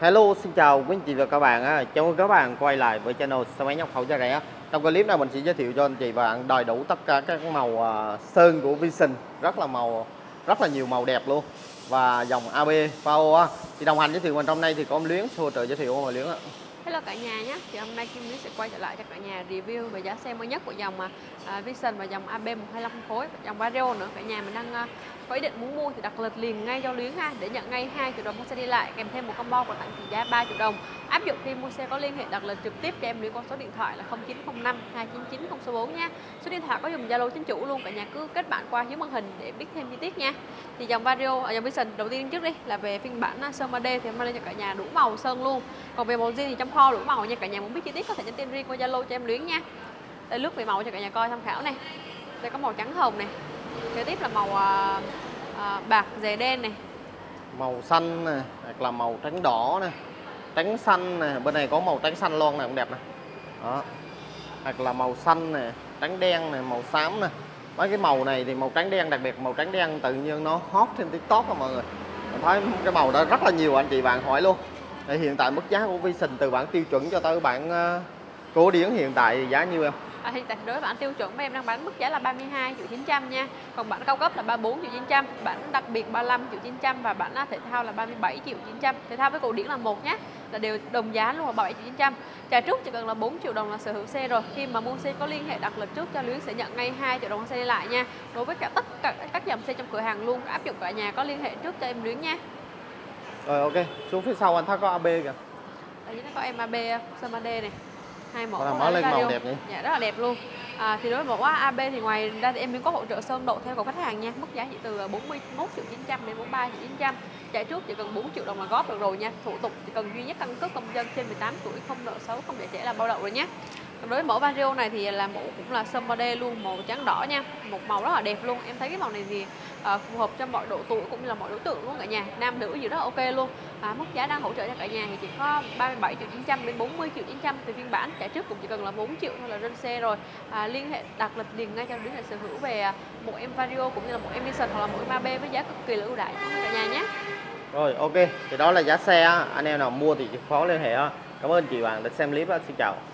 Hello, xin chào quý anh chị và các bạn. Chào mừng các bạn quay lại với channel xe máy nhập khẩu giá rẻ. Trong clip này mình sẽ giới thiệu cho anh chị và bạn đầy đủ tất cả các màu sơn của Vision, rất là nhiều màu đẹp luôn. Và dòng AB Phao thì đồng hành giới thiệu mình trong đây thì có ông Luyến hỗ trợ giới thiệu ông Luyến ạ. Hello cả nhà nhé. Thì hôm nay Kim Lý sẽ quay trở lại cho cả nhà review về giá xe mới nhất của dòng Vision và dòng AB 125 phân khối, dòng Vario nữa. Cả nhà mình đang có ý định muốn mua thì đặt lịch liền ngay cho Luyến để nhận ngay 2 triệu đồng mua xe đi lại, kèm thêm một combo của tặng trị giá 3 triệu đồng. Áp dụng khi mua xe có liên hệ đặt lịch trực tiếp cho em Luyến qua số điện thoại là 0905 299 064 nha. Số điện thoại có dùng Zalo chính chủ luôn, cả nhà cứ kết bạn qua dưới màn hình để biết thêm chi tiết nha. Thì dòng Vario, dòng Vision đầu tiên trước đi là về phiên bản sơn 3D thì hôm nay lên cho cả nhà đủ màu sơn luôn. Còn về màu zin thì trong kho đủ màu nha, cả nhà muốn biết chi tiết có thể nhắn tin riêng qua Zalo cho em Luyến nha. Đây lướt về màu cho cả nhà coi tham khảo này. Đây có màu trắng hồng này. Kế tiếp là màu bạc dề đen này. Màu xanh nè, hoặc là màu trắng đỏ nè, trắng xanh nè, bên này có màu trắng xanh lon này cũng đẹp nè. Đó. Hoặc là màu xanh nè, trắng đen nè, màu xám nè. Mấy cái màu này thì màu trắng đen, đặc biệt màu trắng đen tự nhiên nó hot trên TikTok đó mọi người. Mình thấy cái màu đó rất là nhiều anh chị bạn hỏi luôn. Thì hiện tại mức giá của Vision từ bản tiêu chuẩn cho tới bản cổ điển hiện tại giá nhiêu em? Hiện tại đối với bản tiêu chuẩn em đang bán mức giá là 32 triệu 900 nha. Còn bản cao cấp là 34 triệu 900, bản đặc biệt 35 triệu 900 và bản thể thao là 37 triệu 900. Thể thao với cổ điển là một nhé, là đều đồng giá luôn, là 37 triệu 900. Trả trước chỉ cần là 4 triệu đồng là sở hữu xe rồi. Khi mà mua xe có liên hệ đặt lịch trước cho Luyến sẽ nhận ngay 2 triệu đồng xe đi lại nha. Đối với tất cả các dòng xe trong cửa hàng luôn, áp dụng cả nhà có liên hệ trước cho em Luyến nha. Rồi ok, xuống phía sau anh thấy có AB kìa. Đây nó có em AB Sơn 3D này. Hai mẫu mở lên màu đẹp nhỉ? Dạ rất là đẹp luôn. Thì đối với mẫu AB thì ngoài ra thì em cũng có hỗ trợ sơn độ theo cầu khách hàng nha. Mức giá chỉ từ 41 triệu 900 đến 43 triệu 900. Trả trước chỉ cần 4 triệu đồng là góp được rồi nha. Thủ tục chỉ cần duy nhất căn cước công dân trên 18 tuổi, không nợ xấu, không để trễ là bao đậu rồi nhé. Đối với mẫu Vario này thì là mẫu cũng là sơn 3D luôn, màu trắng đỏ nha. Một màu rất là đẹp luôn. Em thấy cái màu này thì phù hợp cho mọi độ tuổi cũng như là mọi đối tượng luôn cả nhà. Nam nữ gì rất là ok luôn. Mức giá đang hỗ trợ cho cả nhà thì chỉ có 37 triệu 900 đến 40 triệu 900 tùy phiên bản. Trả trước cũng chỉ cần là 4 triệu thôi là lên xe rồi. Liên hệ đặt lịch liền ngay cho Luyến để sở hữu về một em Vario cũng như là một em Vision hoặc là một em AB với giá cực kỳ là ưu đãi cho cả nhà nhé. Rồi ok, thì đó là giá xe. Anh em nào mua thì khó liên hệ. Cảm ơn chị bạn đã xem clip. Xin chào.